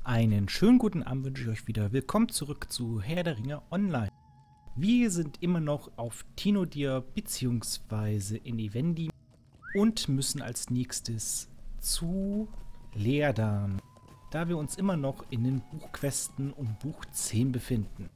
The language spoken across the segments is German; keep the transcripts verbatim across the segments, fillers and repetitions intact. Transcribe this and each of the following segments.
Einen schönen guten Abend wünsche ich euch wieder. Willkommen zurück zu Herr der Ringe Online. Wir sind immer noch auf Tinodir bzw. in Evendim und müssen als nächstes zu Leerdan, da wir uns immer noch in den Buchquesten um Buch zehn befinden.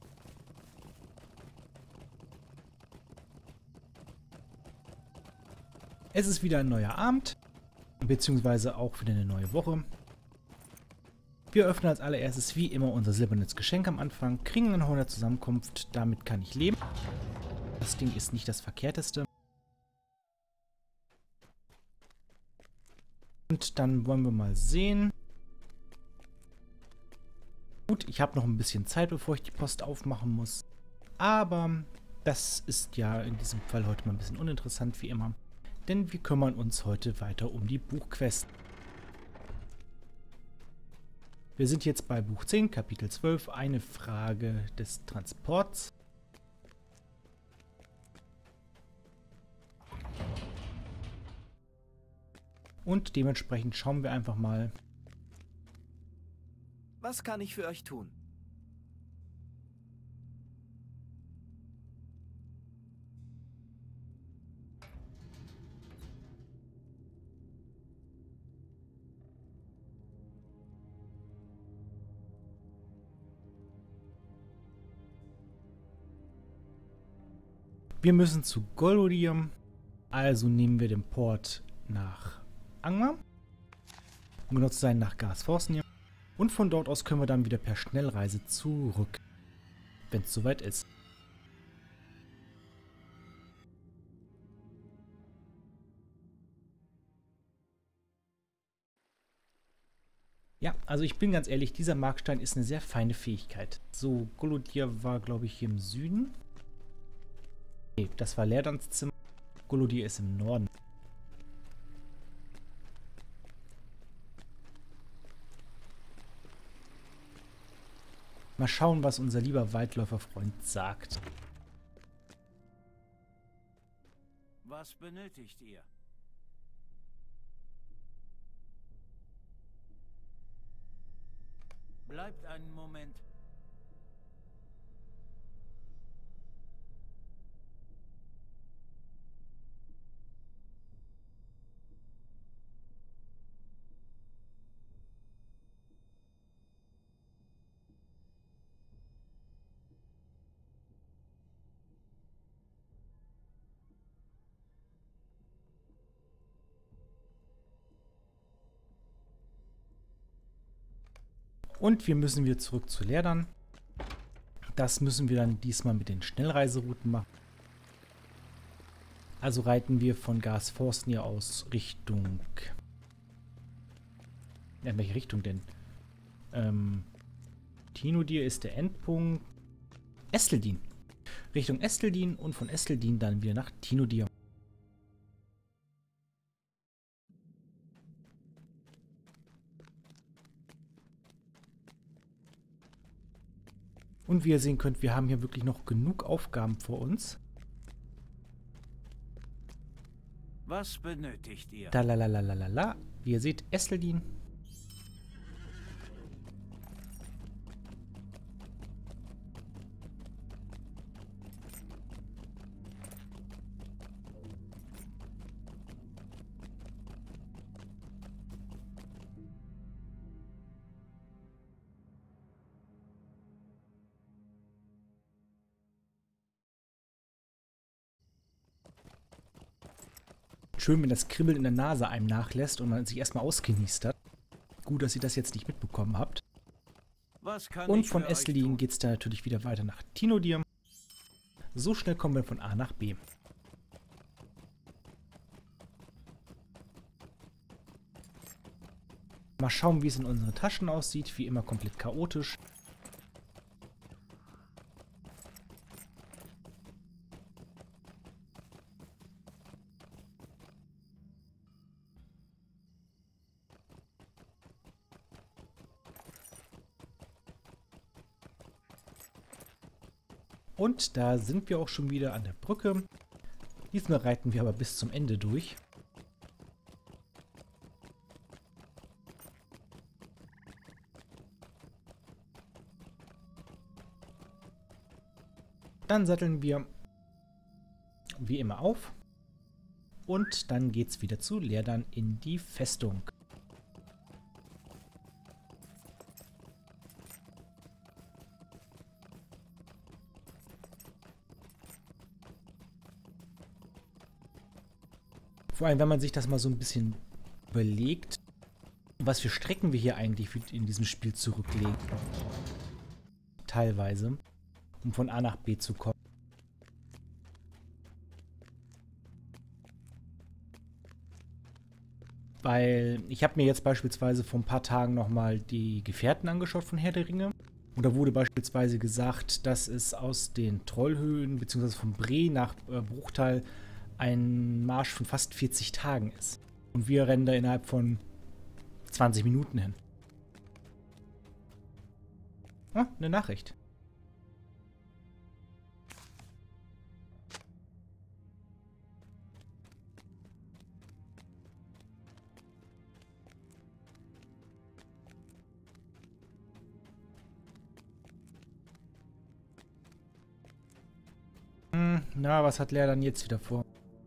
Es ist wieder ein neuer Abend, beziehungsweise auch wieder eine neue Woche. Wir öffnen als allererstes wie immer unser silbernes Geschenk am Anfang, kriegen eine hundert Zusammenkunft, damit kann ich leben. Das Ding ist nicht das verkehrteste. Und dann wollen wir mal sehen. Gut, ich habe noch ein bisschen Zeit, bevor ich die Post aufmachen muss. Aber das ist ja in diesem Fall heute mal ein bisschen uninteressant wie immer. Denn wir kümmern uns heute weiter um die Buchquesten. Wir sind jetzt bei Buch zehn, Kapitel zwölf, eine Frage des Transports. Und dementsprechend schauen wir einfach mal. Was kann ich für euch tun? Wir müssen zu Golodium, also nehmen wir den Port nach Angmar, um genau zu sein nach Gasforsenir. Und von dort aus können wir dann wieder per Schnellreise zurück, wenn es soweit ist. Ja, also ich bin ganz ehrlich, dieser Markstein ist eine sehr feine Fähigkeit. So, Golodier war, glaube ich, hier im Süden. Nee, das war Leerdans Zimmer. Golodier ist im Norden. Mal schauen, was unser lieber Waldläuferfreund sagt. Was benötigt ihr? Bleibt einen Moment. Und wir müssen wieder zurück zu Leerdan. Das müssen wir dann diesmal mit den Schnellreiserouten machen. Also reiten wir von Gasforsenir aus Richtung... In welche Richtung denn? Ähm, Tinodir ist der Endpunkt. Esteldin. Richtung Esteldin und von Esteldin dann wieder nach Tinodir. Und wie ihr sehen könnt, wir haben hier wirklich noch genug Aufgaben vor uns. Was benötigt ihr? Da la la la la la la. Wie ihr seht, Esteldin. Schön, wenn das Kribbeln in der Nase einem nachlässt und man sich erstmal ausgenießt hat. Gut, dass ihr das jetzt nicht mitbekommen habt. Was kann und ich von für euch Esteldin tun? geht es dann natürlich wieder weiter nach Tinodir. So schnell kommen wir von A nach B. Mal schauen, wie es in unseren Taschen aussieht. Wie immer komplett chaotisch. Und da sind wir auch schon wieder an der Brücke. Diesmal reiten wir aber bis zum Ende durch. Dann satteln wir wie immer auf. Und dann geht's wieder zu Leerdan in die Festung. Vor allem, wenn man sich das mal so ein bisschen überlegt, was für Strecken wir hier eigentlich in diesem Spiel zurücklegen. Teilweise, um von A nach B zu kommen. Weil ich habe mir jetzt beispielsweise vor ein paar Tagen nochmal die Gefährten angeschaut von Herr der Ringe. Und da wurde beispielsweise gesagt, dass es aus den Trollhöhen bzw. von Bre nach äh, Bruchtal ein Marsch von fast vierzig Tagen ist. Und wir rennen da innerhalb von zwanzig Minuten hin. Ah, eine Nachricht. Hm, na, was hat Leerdan jetzt wieder vor?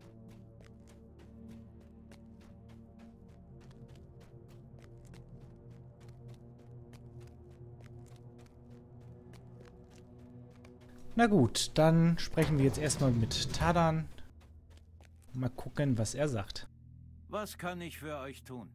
Na gut, dann sprechen wir jetzt erstmal mit Tadan. Mal gucken, was er sagt. Was kann ich für euch tun?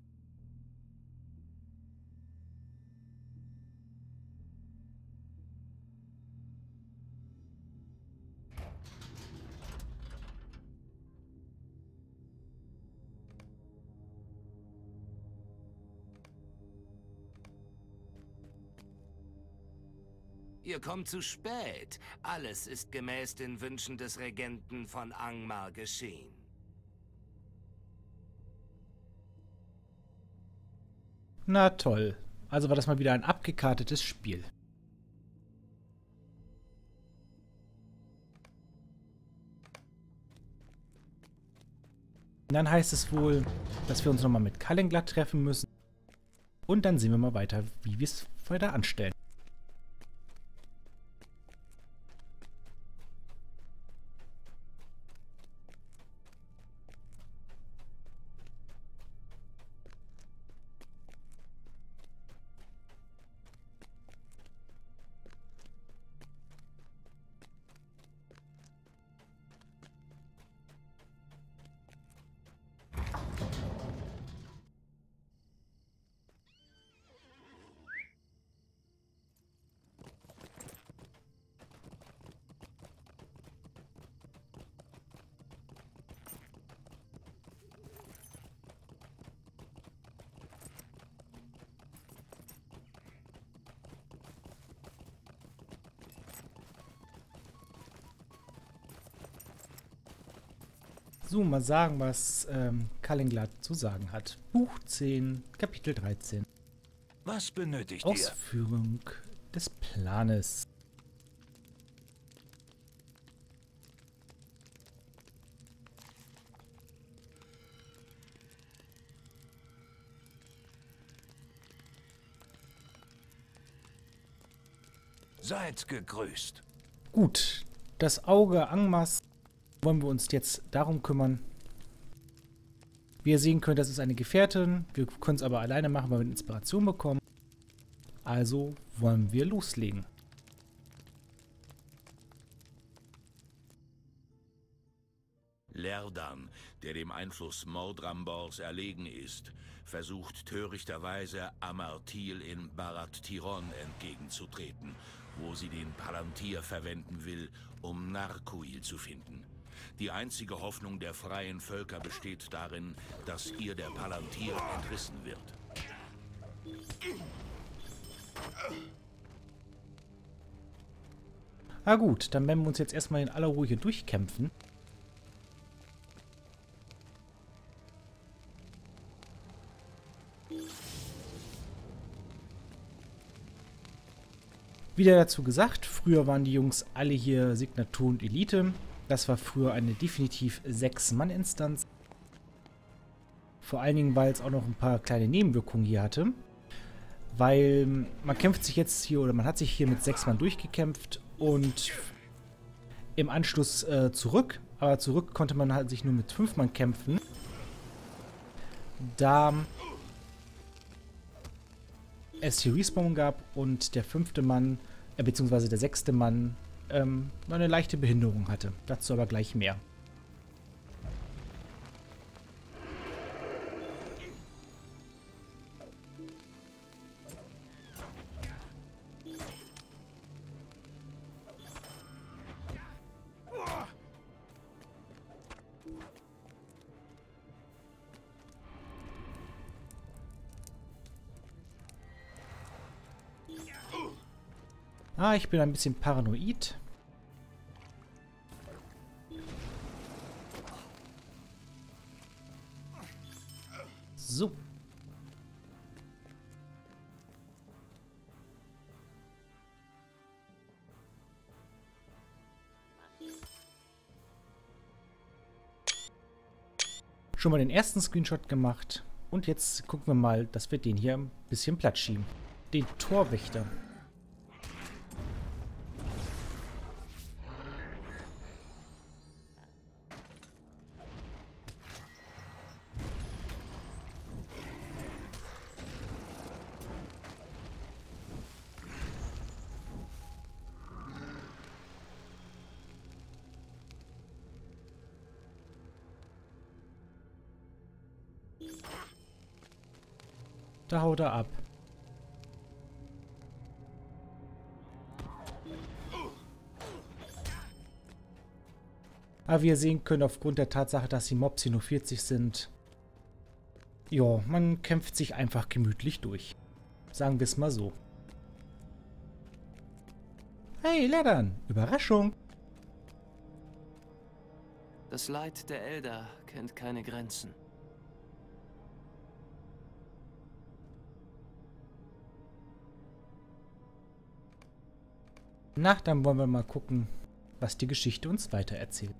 Ihr kommt zu spät. Alles ist gemäß den Wünschen des Regenten von Angmar geschehen. Na toll. Also war das mal wieder ein abgekartetes Spiel. Und dann heißt es wohl, dass wir uns nochmal mit Kallenglatt treffen müssen. Und dann sehen wir mal weiter, wie wir es weiter anstellen. So, mal sagen, was ähm, Kallenglatt zu sagen hat. Buch zehn, Kapitel dreizehn. Was benötigt Ausführung des Planes. ihr? Seid gegrüßt. Gut, das Auge Angmars wollen wir uns jetzt darum kümmern. Wie ihr sehen könnt, das ist eine Gefährtin. Wir können es aber alleine machen, weil wir eine Inspiration bekommen. Also wollen wir loslegen. Leerdan, der dem Einfluss Mordrambors erlegen ist, versucht törichterweise Amartil in Barad-Tiron entgegenzutreten, wo sie den Palantir verwenden will, um Narkuil zu finden. Die einzige Hoffnung der freien Völker besteht darin, dass ihr der Palantir entrissen wird. Na gut, dann werden wir uns jetzt erstmal in aller Ruhe hier durchkämpfen. Wieder dazu gesagt, früher waren die Jungs alle hier Signatur und Elite. Das war früher eine definitiv sechs Mann Instanz. Vor allen Dingen, weil es auch noch ein paar kleine Nebenwirkungen hier hatte. Weil man kämpft sich jetzt hier, oder man hat sich hier mit sechs Mann durchgekämpft und im Anschluss äh, zurück. Aber zurück konnte man halt sich nur mit fünf Mann kämpfen. Da es hier Respawn gab und der fünfte Mann, äh, beziehungsweise der sechste Mann, ähm, eine leichte Behinderung hatte. Dazu aber gleich mehr. Ah, ich bin ein bisschen paranoid. So. Schon mal den ersten Screenshot gemacht. Und jetzt gucken wir mal, dass wir den hier ein bisschen platt schieben. Den Torwächter. Da haut er ab. Aber wie ihr sehen könnt, aufgrund der Tatsache, dass die Mobs hier nur vierzig sind, ja, man kämpft sich einfach gemütlich durch. Sagen wir es mal so. Hey, Leddern! Überraschung! Das Leid der Elder kennt keine Grenzen. Na, dann wollen wir mal gucken, was die Geschichte uns weitererzählt.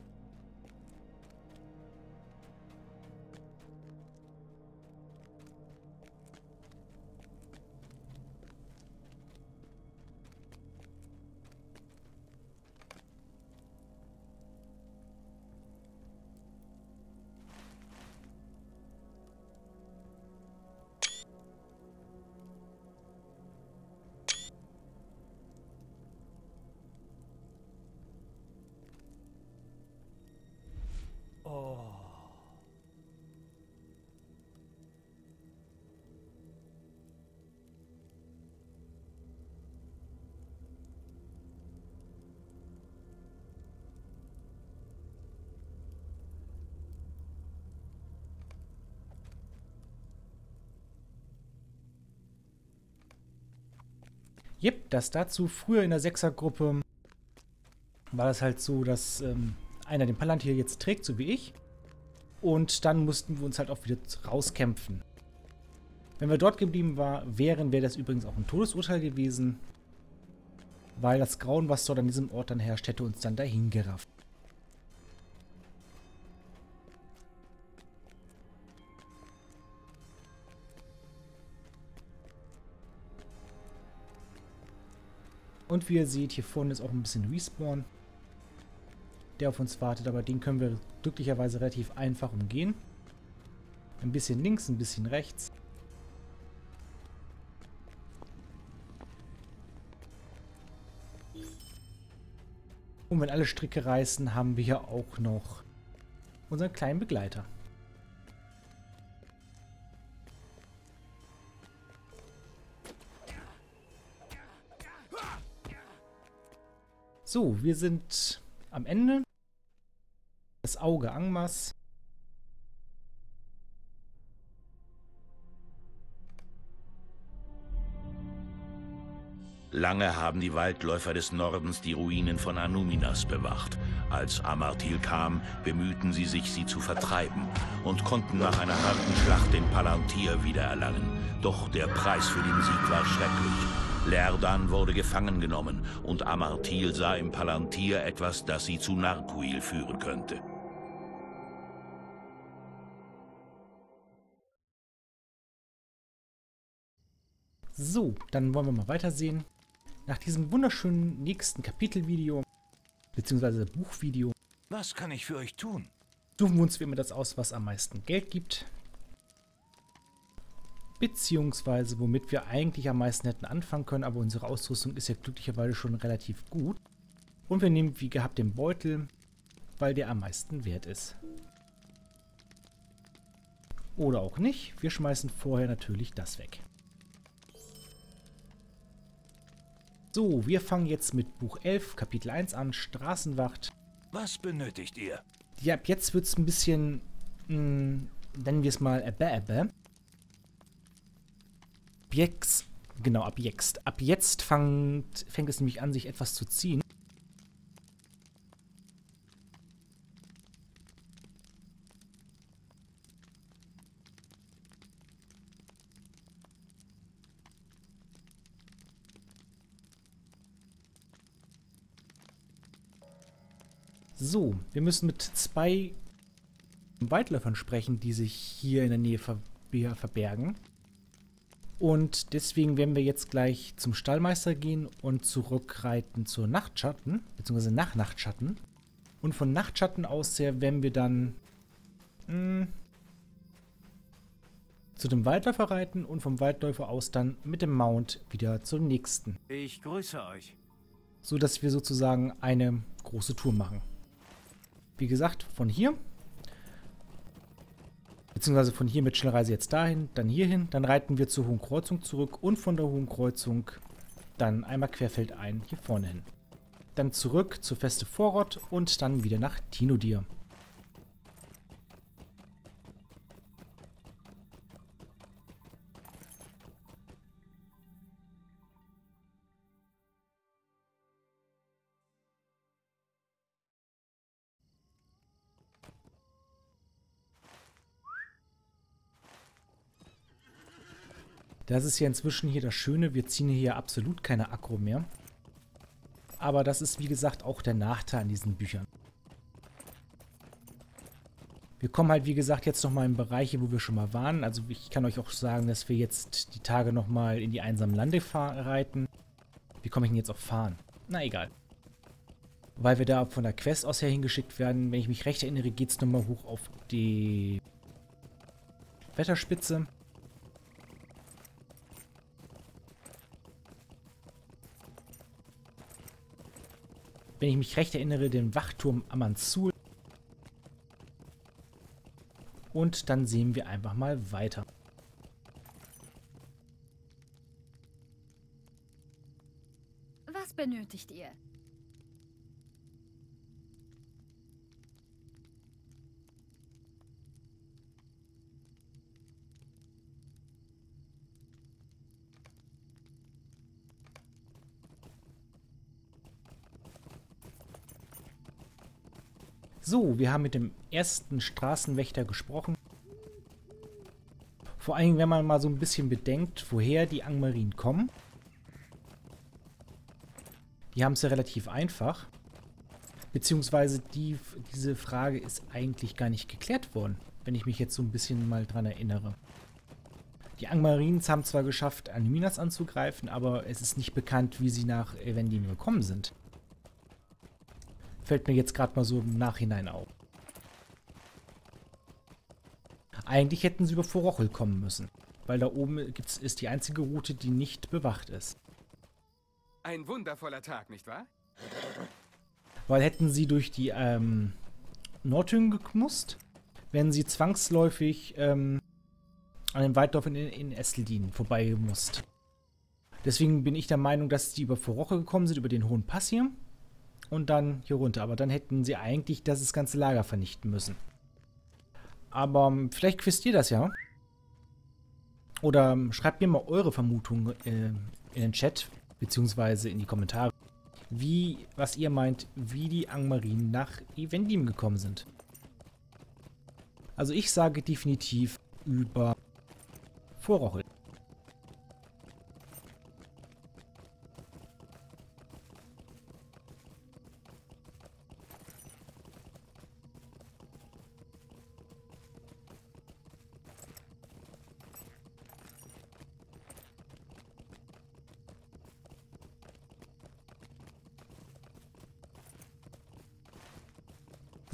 Jep, das dazu. Früher in der Sechsergruppe war das halt so, dass ähm, einer den Palantir jetzt trägt, so wie ich. Und dann mussten wir uns halt auch wieder rauskämpfen. Wenn wir dort geblieben war, wären, wäre das übrigens auch ein Todesurteil gewesen. Weil das Grauen, was dort an diesem Ort dann herrscht, hätte uns dann dahin gerafft. Und wie ihr seht, hier vorne ist auch ein bisschen Respawn, der auf uns wartet, aber den können wir glücklicherweise relativ einfach umgehen. Ein bisschen links, ein bisschen rechts. Und wenn alle Stricke reißen, haben wir hier auch noch unseren kleinen Begleiter. So, wir sind am Ende. Das Auge Angmars. Lange haben die Waldläufer des Nordens die Ruinen von Anuminas bewacht. Als Amartil kam, bemühten sie sich, sie zu vertreiben und konnten nach einer harten Schlacht den Palantir wiedererlangen. Doch der Preis für den Sieg war schrecklich. Lerdan wurde gefangen genommen und Amartil sah im Palantir etwas, das sie zu Narkuil führen könnte. So, dann wollen wir mal weitersehen. Nach diesem wunderschönen nächsten Kapitelvideo beziehungsweise Buchvideo. Was kann ich für euch tun? Suchen wir uns wie immer das aus, was am meisten Geld gibt. Beziehungsweise womit wir eigentlich am meisten hätten anfangen können, aber unsere Ausrüstung ist ja glücklicherweise schon relativ gut. Und wir nehmen wie gehabt den Beutel, weil der am meisten wert ist. Oder auch nicht. Wir schmeißen vorher natürlich das weg. So, wir fangen jetzt mit Buch elf, Kapitel eins an, Straßenwacht. Was benötigt ihr? Ja, ab jetzt wird es ein bisschen, mh, nennen wir es mal, äbä, äbä. Ab jetzt, genau, ab jetzt. Ab jetzt fängt, fängt es nämlich an, sich etwas zu ziehen. So, wir müssen mit zwei Waldläufern sprechen, die sich hier in der Nähe ver verbergen. Und deswegen werden wir jetzt gleich zum Stallmeister gehen und zurückreiten zur Nachtschatten, beziehungsweise nach Nachtschatten. Und von Nachtschatten aus her werden wir dann mh, zu dem Waldläufer reiten und vom Waldläufer aus dann mit dem Mount wieder zum nächsten. Ich grüße euch. So dass wir sozusagen eine große Tour machen. Wie gesagt, von hier, beziehungsweise von hier mit Schnellreise jetzt dahin, dann hierhin, dann reiten wir zur Hohen Kreuzung zurück und von der Hohen Kreuzung dann einmal querfeldein hier vorne hin. Dann zurück zur Feste Vorrott und dann wieder nach Tinodir. Das ist ja inzwischen hier das Schöne, wir ziehen hier absolut keine Aggro mehr. Aber das ist wie gesagt auch der Nachteil an diesen Büchern. Wir kommen halt wie gesagt jetzt nochmal in Bereiche, wo wir schon mal waren. Also ich kann euch auch sagen, dass wir jetzt die Tage nochmal in die einsamen Lande reiten. Wie komme ich denn jetzt auf fahren? Na egal. Weil wir da von der Quest aus her hingeschickt werden. Wenn ich mich recht erinnere, geht es nochmal hoch auf die Wetterspitze. Wenn ich mich recht erinnere, den Wachturm Amanzul. Und dann sehen wir einfach mal weiter. Was benötigt ihr? So, wir haben mit dem ersten Straßenwächter gesprochen. Vor allem, wenn man mal so ein bisschen bedenkt, woher die Angmarinen kommen. Die haben es ja relativ einfach. Beziehungsweise die, diese Frage ist eigentlich gar nicht geklärt worden, wenn ich mich jetzt so ein bisschen mal dran erinnere. Die Angmarines haben zwar geschafft, Animinas anzugreifen, aber es ist nicht bekannt, wie sie nach Evendim gekommen sind. Fällt mir jetzt gerade mal so im Nachhinein auf. Eigentlich hätten sie über Vorrochel kommen müssen, weil da oben gibt's, ist die einzige Route, die nicht bewacht ist. Ein wundervoller Tag, nicht wahr? Weil hätten sie durch die ähm, Nordhöhen gemusst, wären sie zwangsläufig ähm, an dem Waldlauf in, in Esseldin vorbeigemusst. Deswegen bin ich der Meinung, dass die über Vorrochel gekommen sind, über den Hohen Pass hier. Und dann hier runter. Aber dann hätten sie eigentlich das ganze Lager vernichten müssen. Aber um, vielleicht wisst ihr das ja. Oder um, schreibt mir mal eure Vermutungen äh, in den Chat, beziehungsweise in die Kommentare, wie, was ihr meint, wie die Angmarinen nach Evendim gekommen sind. Also ich sage definitiv über Vorrochel.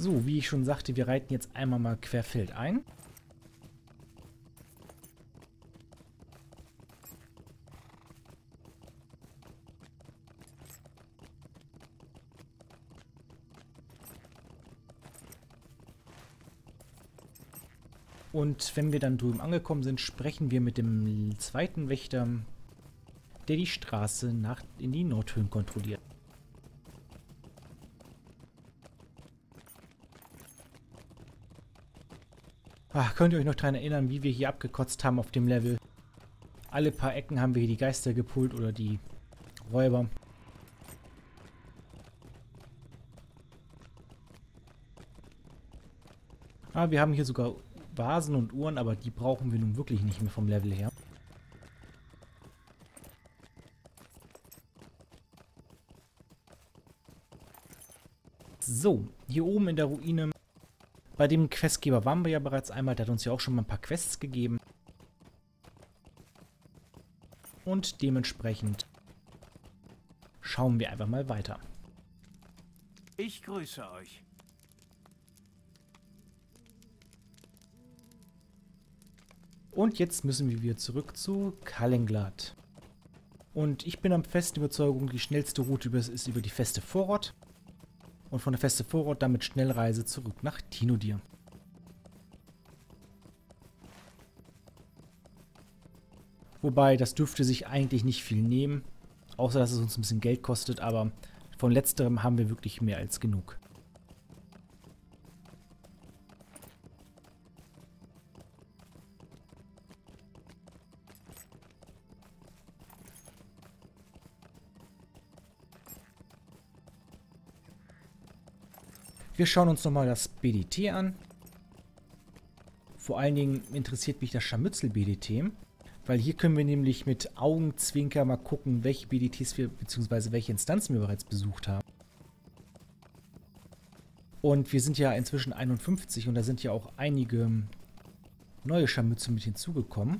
So, wie ich schon sagte, wir reiten jetzt einmal mal querfeld ein. Und wenn wir dann drüben angekommen sind, sprechen wir mit dem zweiten Wächter, der die Straße nach in die Nordhöhen kontrolliert. Ach, könnt ihr euch noch daran erinnern, wie wir hier abgekotzt haben auf dem Level? Alle paar Ecken haben wir hier die Geister gepult oder die Räuber. Ah, wir haben hier sogar Vasen und Uhren, aber die brauchen wir nun wirklich nicht mehr vom Level her. So, hier oben in der Ruine, bei dem Questgeber waren wir ja bereits einmal, der hat uns ja auch schon mal ein paar Quests gegeben. Und dementsprechend schauen wir einfach mal weiter. Ich grüße euch. Und jetzt müssen wir wieder zurück zu Kalinglad. Und ich bin der festen Überzeugung, die schnellste Route ist über die Feste Vorort. Und von der Feste Vorort damit Schnellreise zurück nach Tinodir. Wobei, das dürfte sich eigentlich nicht viel nehmen. Außer, dass es uns ein bisschen Geld kostet, aber von letzterem haben wir wirklich mehr als genug. Wir schauen uns nochmal das B D T an. Vor allen Dingen interessiert mich das Scharmützel-B D T, weil hier können wir nämlich mit Augenzwinker mal gucken, welche B D Ts wir, beziehungsweise welche Instanzen wir bereits besucht haben. Und wir sind ja inzwischen einundfünfzig und da sind ja auch einige neue Scharmützel mit hinzugekommen.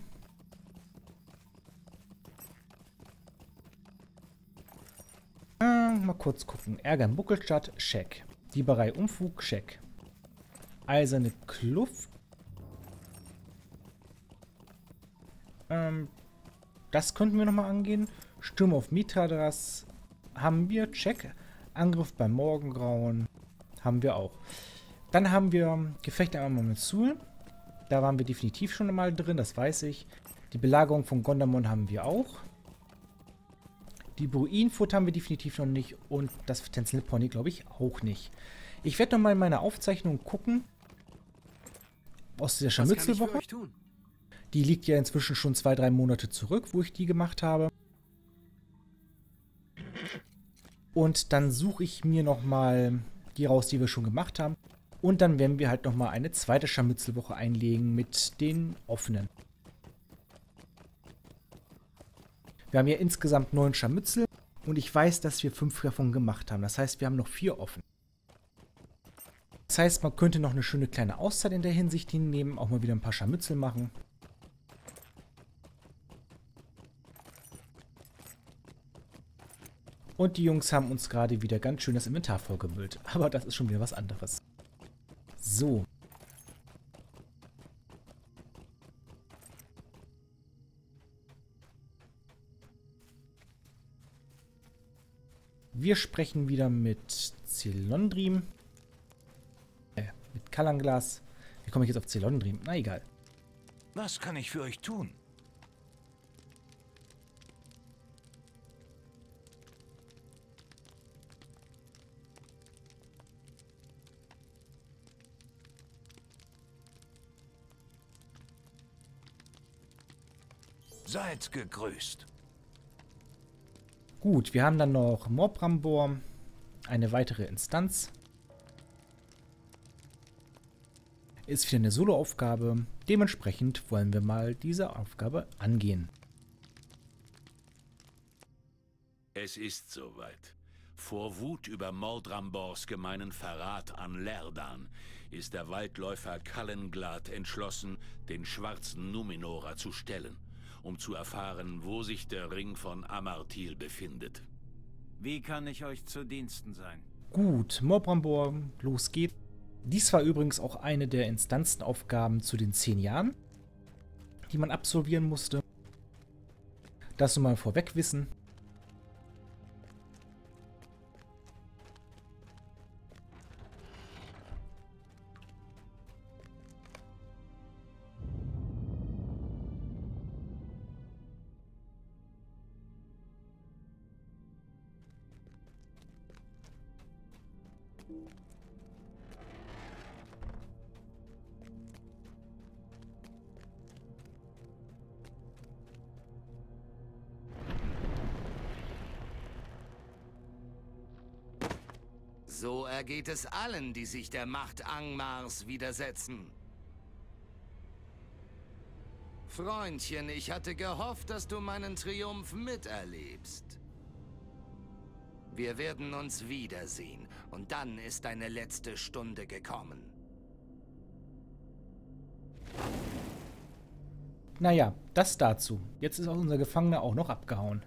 Äh, mal kurz gucken. Ärger in Buckelstadt, check. Dieberei Umfug, check. Eiserne Kluft. Ähm, das könnten wir nochmal angehen. Sturm auf Mitradras haben wir, check. Angriff beim Morgengrauen haben wir auch. Dann haben wir Gefecht einmal mit Sul. Da waren wir definitiv schon mal drin, das weiß ich. Die Belagerung von Gondamon haben wir auch. Die Bruinfurt haben wir definitiv noch nicht und das Tänzelpony glaube ich auch nicht. Ich werde nochmal in meine Aufzeichnung gucken. Aus der Scharmützelwoche. Die liegt ja inzwischen schon zwei, drei Monate zurück, wo ich die gemacht habe. Und dann suche ich mir nochmal die raus, die wir schon gemacht haben. Und dann werden wir halt nochmal eine zweite Scharmützelwoche einlegen mit den offenen. Wir haben ja insgesamt neun Scharmützel und ich weiß, dass wir fünf davon gemacht haben. Das heißt, wir haben noch vier offen. Das heißt, man könnte noch eine schöne kleine Auszeit in der Hinsicht hinnehmen, auch mal wieder ein paar Scharmützel machen. Und die Jungs haben uns gerade wieder ganz schön das Inventar vollgemüllt. Aber das ist schon wieder was anderes. So. Wir sprechen wieder mit Celondrim. Äh, mit Kalanglas. Wie komme ich jetzt auf Celondrim? Na egal. Was kann ich für euch tun? Seid gegrüßt. Gut, wir haben dann noch Morbrambor, eine weitere Instanz. Ist wieder eine Solo-Aufgabe. Dementsprechend wollen wir mal diese Aufgabe angehen. Es ist soweit. Vor Wut über Mordrambors gemeinen Verrat an Lerdan ist der Waldläufer Kalinglad entschlossen, den schwarzen Numenora zu stellen, um zu erfahren, wo sich der Ring von Amartil befindet. Wie kann ich euch zu Diensten sein? Gut, Morbrambor, los geht's. Dies war übrigens auch eine der Instanzenaufgaben zu den zehn Jahren, die man absolvieren musste. Das nur mal vorweg wissen. So ergeht es allen, die sich der Macht Angmars widersetzen. Freundchen, ich hatte gehofft, dass du meinen Triumph miterlebst. Wir werden uns wiedersehen, und dann ist deine letzte Stunde gekommen. Naja, das dazu. Jetzt ist auch unser Gefangener auch noch abgehauen.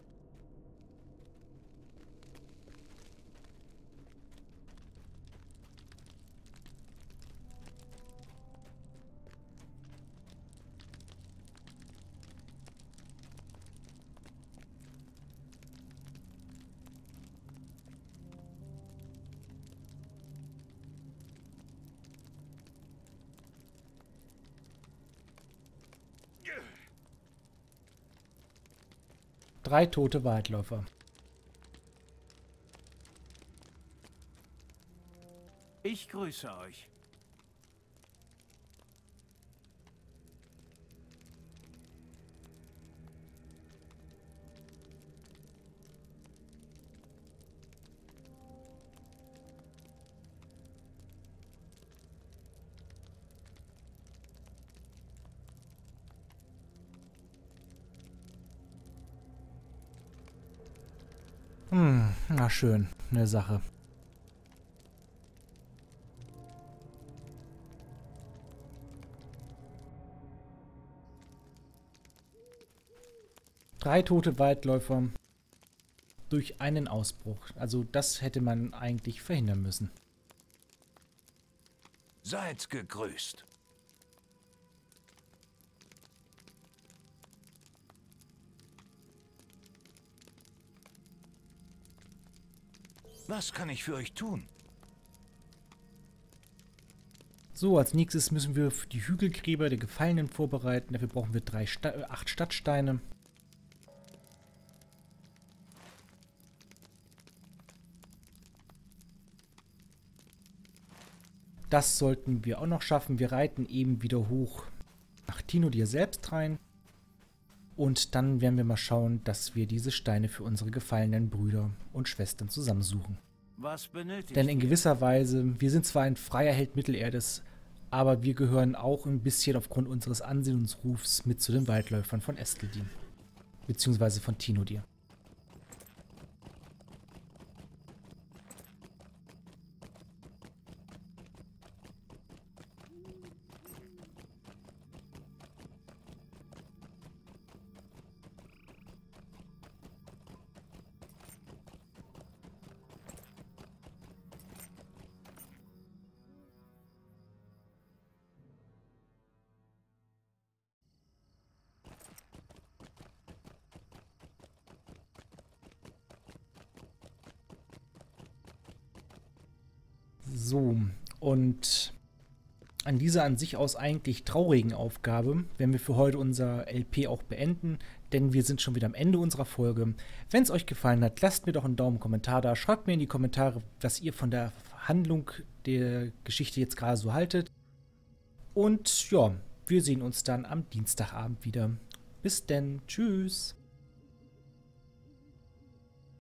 Drei tote Waldläufer. Ich grüße euch. Hm, na schön, eine Sache. Drei tote Waldläufer durch einen Ausbruch. Also das hätte man eigentlich verhindern müssen. Seid gegrüßt. Was kann ich für euch tun? So, als nächstes müssen wir für die Hügelgräber der Gefallenen vorbereiten. Dafür brauchen wir drei Sta äh, acht Stadtsteine. Das sollten wir auch noch schaffen. Wir reiten eben wieder hoch nach Tinodir selbst rein. Und dann werden wir mal schauen, dass wir diese Steine für unsere gefallenen Brüder und Schwestern zusammensuchen. Was benötigt Denn in ihr? gewisser Weise, wir sind zwar ein freier Held Mittelerdes, aber wir gehören auch ein bisschen aufgrund unseres Ansehensrufs mit zu den Waldläufern von Eskeldin. Beziehungsweise von Tinodir. So, und an dieser an sich aus eigentlich traurigen Aufgabe werden wir für heute unser L P auch beenden, denn wir sind schon wieder am Ende unserer Folge. Wenn es euch gefallen hat, lasst mir doch einen Daumen, Kommentar da, schreibt mir in die Kommentare, was ihr von der Handlung der Geschichte jetzt gerade so haltet. Und ja, wir sehen uns dann am Dienstagabend wieder. Bis denn, tschüss!